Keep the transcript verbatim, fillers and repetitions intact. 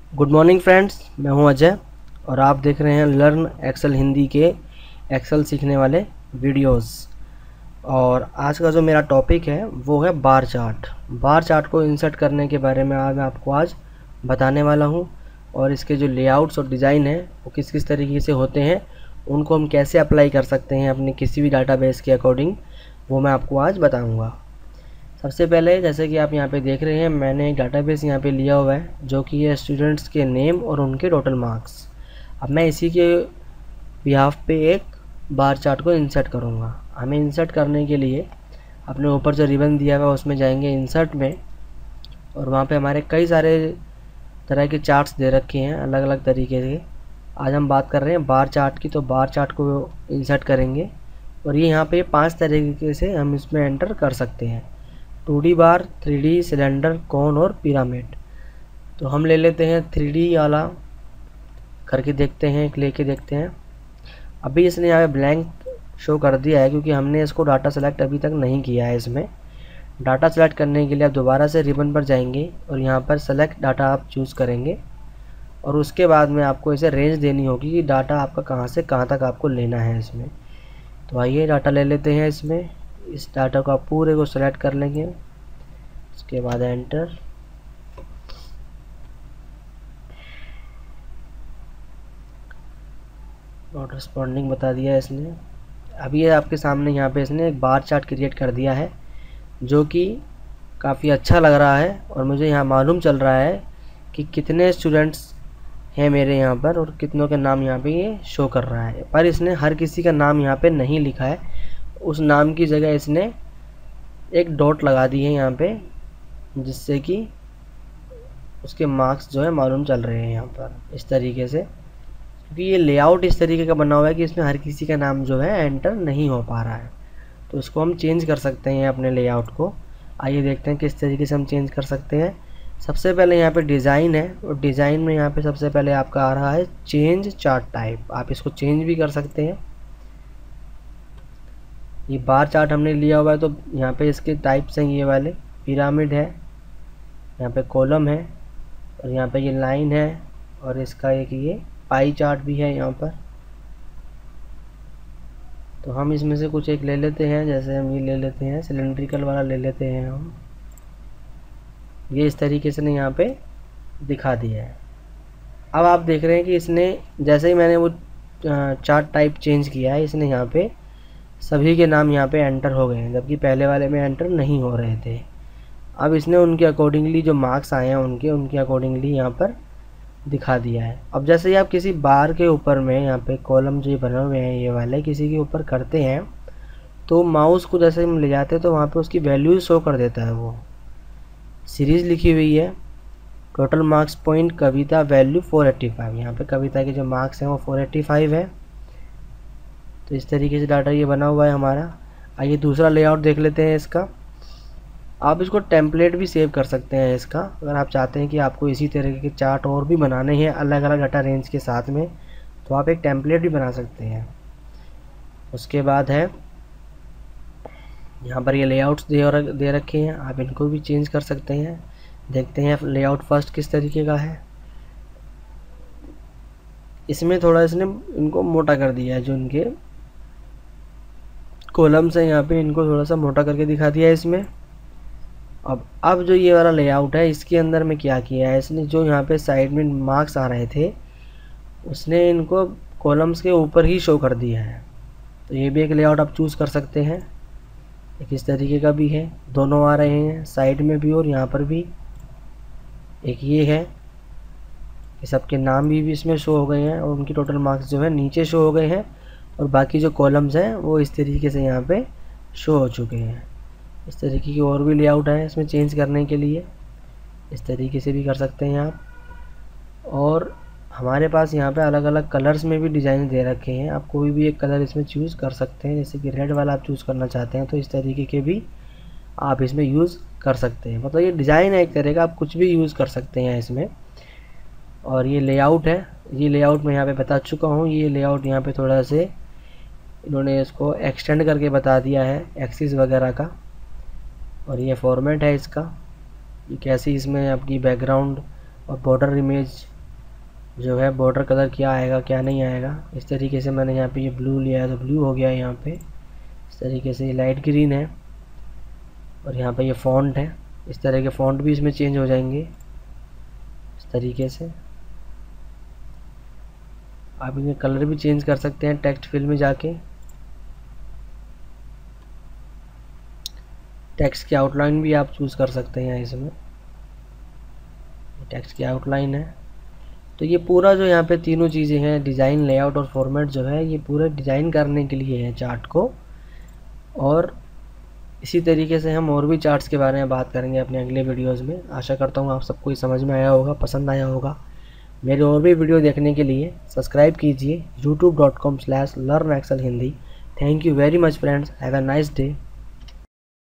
Good morning friends, मैं हूं अजय और आप देख रहे हैं लर्न एक्सेल हिंदी के एक्सेल सीखने वाले वीडियोस। और आज का जो मेरा टॉपिक है वो है बार चार्ट। बार चार्ट को इंसर्ट करने के बारे में आज मैं आपको आज बताने वाला हूं, और इसके जो लेआउट्स और डिज़ाइन है वो किस किस तरीके से होते हैं, उनको हम कैसे अप्लाई कर सकते हैं अपने किसी भी डाटाबेस के अकॉर्डिंग, वो मैं आपको आज बताऊँगा। सबसे पहले जैसे कि आप यहाँ पे देख रहे हैं, मैंने एक डाटाबेस यहाँ पे लिया हुआ है जो कि है स्टूडेंट्स के नेम और उनके टोटल मार्क्स। अब मैं इसी के बिहाफ पे एक बार चार्ट को इंसर्ट करूँगा। हमें इंसर्ट करने के लिए अपने ऊपर जो रिबन दिया हुआ है उसमें जाएंगे इंसर्ट में, और वहाँ पे हमारे कई सारे तरह के चार्ट्स दे रखे हैं अलग अलग तरीके के। आज हम बात कर रहे हैं बार चार्ट की, तो बार चार्ट को इंसर्ट करेंगे और ये यहाँ पे पाँच तरीके से हम इसमें एंटर कर सकते हैं: two D bar, three D, cylinder, cone और पिरामिड। तो हम ले लेते हैं थ्री डी वाला, करके देखते हैं, एक लेके देखते हैं। अभी इसने यहाँ पे ब्लैंक शो कर दिया है क्योंकि हमने इसको डाटा सेलेक्ट अभी तक नहीं किया है। इसमें डाटा सेलेक्ट करने के लिए आप दोबारा से रिबन पर जाएंगे और यहाँ पर सेलेक्ट डाटा आप चूज़ करेंगे, और उसके बाद में आपको इसे रेंज देनी होगी कि डाटा आपका कहाँ से कहाँ तक आपको लेना है इसमें। तो आइए डाटा ले लेते हैं इसमें। इस डाटा को आप पूरे को सेलेक्ट कर लेंगे, उसके बाद एंटर। नॉट रिस्पॉन्डिंग बता दिया है इसने। अभी ये आपके सामने यहाँ पे इसने एक बार चार्ट क्रिएट कर दिया है जो कि काफ़ी अच्छा लग रहा है, और मुझे यहाँ मालूम चल रहा है कि कितने स्टूडेंट्स हैं मेरे यहाँ पर और कितनों के नाम यहाँ पे ये शो कर रहा है। पर इसने हर किसी का नाम यहाँ पे नहीं लिखा है, उस नाम की जगह इसने एक डॉट लगा दी है यहाँ पे, जिससे कि उसके मार्क्स जो है मालूम चल रहे हैं यहाँ पर इस तरीके से। क्योंकि ये लेआउट इस तरीके का बना हुआ है कि इसमें हर किसी का नाम जो है एंटर नहीं हो पा रहा है, तो इसको हम चेंज कर सकते हैं अपने लेआउट को। आइए देखते हैं किस तरीके से हम चेंज कर सकते हैं। सबसे पहले यहाँ पे डिज़ाइन है, और डिज़ाइन में यहाँ पे सबसे पहले आपका आ रहा है चेंज चार्ट टाइप। आप इसको चेंज भी कर सकते हैं। ये बार चार्ट हमने लिया हुआ है तो यहाँ पे इसके टाइप्स हैं ये वाले। पिरामिड है, यहाँ पे कॉलम है, और यहाँ पे ये लाइन है, और इसका एक ये पाई चार्ट भी है यहाँ पर। तो हम इसमें से कुछ एक ले लेते हैं। जैसे हम ये ले लेते हैं, सिलेंड्रिकल वाला ले लेते हैं हम। ये इस तरीके से ने यहाँ पे दिखा दिया है। अब आप देख रहे हैं कि इसने जैसे ही मैंने वो चार्ट टाइप चेंज किया है, इसने यहाँ पे सभी के नाम यहाँ पे एंटर हो गए हैं, जबकि पहले वाले में एंटर नहीं हो रहे थे। अब इसने उनके अकॉर्डिंगली जो मार्क्स आए हैं उनके उनके अकॉर्डिंगली यहाँ पर दिखा दिया है। अब जैसे ही आप किसी बार के ऊपर में यहाँ पे कॉलम जो बने हुए हैं ये वाले किसी के ऊपर करते हैं, तो माउस को जैसे हम ले जाते हैं तो वहाँ पे उसकी वैल्यू शो कर देता है। वो सीरीज़ लिखी हुई है, total marks point Kavita value four eighty five. यहाँ पे कविता के जो मार्क्स हैं वो फोर एट्टी फाइव है। तो इस तरीके से डाटा ये बना हुआ है हमारा। आइए दूसरा लेआउट देख लेते हैं इसका। आप इसको टेम्पलेट भी सेव कर सकते हैं इसका, अगर आप चाहते हैं कि आपको इसी तरीके के चार्ट और भी बनाने हैं अलग अलग डाटा रेंज के साथ में, तो आप एक टेम्पलेट भी बना सकते हैं। उसके बाद है यहाँ पर ये लेआउट्स दे दे रखे हैं, आप इनको भी चेंज कर सकते हैं। देखते हैं लेआउट फर्स्ट किस तरीके का है। इसमें थोड़ा इसने इनको मोटा कर दिया है, जो इनके कॉलम्स हैं यहाँ पे इनको थोड़ा सा मोटा करके दिखा दिया है इसमें। अब अब जो ये वाला लेआउट है इसके अंदर में क्या किया है इसने, जो यहाँ पे साइड में मार्क्स आ रहे थे उसने इनको कॉलम्स के ऊपर ही शो कर दिया है। तो ये भी एक लेआउट आप चूज़ कर सकते हैं। एक इस तरीके का भी है, दोनों आ रहे हैं साइड में भी और यहाँ पर भी। एक ये है, ये सबके नाम भी, भी इसमें शो हो गए हैं और उनकी टोटल मार्क्स जो है नीचे शो हो गए हैं, और बाकी जो कॉलम्स हैं वो इस तरीके से यहाँ पे शो हो चुके हैं। इस तरीके की और भी लेआउट है इसमें चेंज करने के लिए, इस तरीके से भी कर सकते हैं आप। और हमारे पास यहाँ पे अलग अलग कलर्स में भी डिज़ाइन दे रखे हैं, आप कोई भी एक कलर इसमें चूज़ कर सकते हैं। जैसे कि रेड वाला आप चूज़ करना चाहते हैं तो इस तरीके के भी आप इसमें यूज़ कर सकते हैं। मतलब ये डिज़ाइन है एक तरह का, आप कुछ भी यूज़ कर सकते हैं इसमें। और ये लेआउट है, ये लेआउट मैं यहाँ पे बता चुका हूँ। ये लेआउट यहाँ पे थोड़ा से इन्होंने इसको एक्सटेंड करके बता दिया है एक्सिस वगैरह का। और ये फॉर्मेट है इसका, ये कैसी इसमें आपकी बैकग्राउंड और बॉर्डर इमेज जो है बॉर्डर कलर क्या आएगा क्या नहीं आएगा। इस तरीके से मैंने यहाँ पे ये ब्लू लिया है तो ब्लू हो गया यहाँ पे। इस तरीके से ये लाइट ग्रीन है और यहाँ पे ये फ़ॉन्ट है। इस तरह के फ़ॉन्ट भी इसमें चेंज हो जाएंगे इस तरीके से। आप इनके कलर भी चेंज कर सकते हैं टेक्स्ट फील्ड में जाके। टेक्स्ट की आउटलाइन भी आप चूज़ कर सकते हैं इसमें। टेक्स्ट की आउटलाइन है। तो ये पूरा जो यहाँ पे तीनों चीज़ें हैं, डिज़ाइन, लेआउट और फॉर्मेट, जो है ये पूरा डिज़ाइन करने के लिए है चार्ट को। और इसी तरीके से हम और भी चार्ट्स के बारे में बात करेंगे अपने अगले वीडियोज़ में। आशा करता हूँ आप सबको समझ में आया होगा, पसंद आया होगा। मेरे और भी वीडियो देखने के लिए सब्सक्राइब कीजिए YouTube dot com slash learn Excel Hindi. Thank you very much friends, have a nice day.